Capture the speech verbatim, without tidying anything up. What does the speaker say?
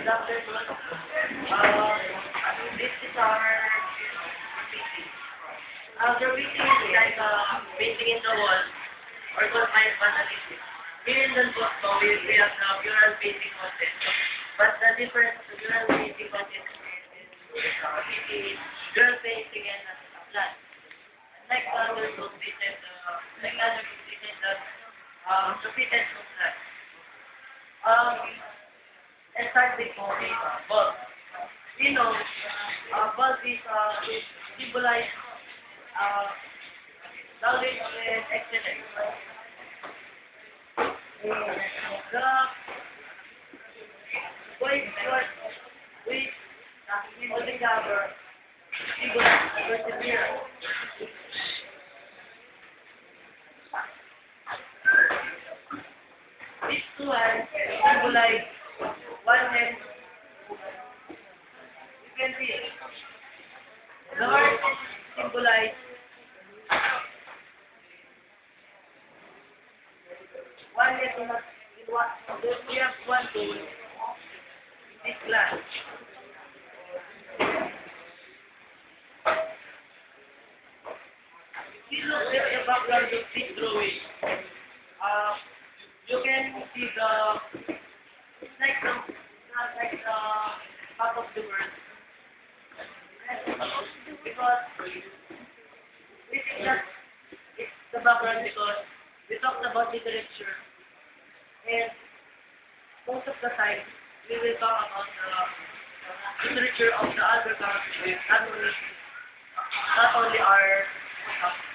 Good afternoon. Uh, this is our painting. Uh, the painting is like uh, painting in the wall or confined panelist. Here in the book, so we, we have the mural painting content. But the difference of the mural painting content is uh, painting, girl painting and uh, flat. Like the other book, they said, uh, like the other book, they said that uh, the fitness of flat. Um, and start with uh, bulb. You know, uh, bulb is uh, symbolize uh, knowledge and excellence. The voice was with holding our symbolize perseverance. These two hands symbolize oneness. You can see it. The heart symbolize oneness in what in what we have one goal in this class. If you look at the background of this drawing, uh, you can see the it's like the not like the top of the world. Because we think that it's the background because we talked about literature and most of the time we will talk about the literature of the other countries, not only not only our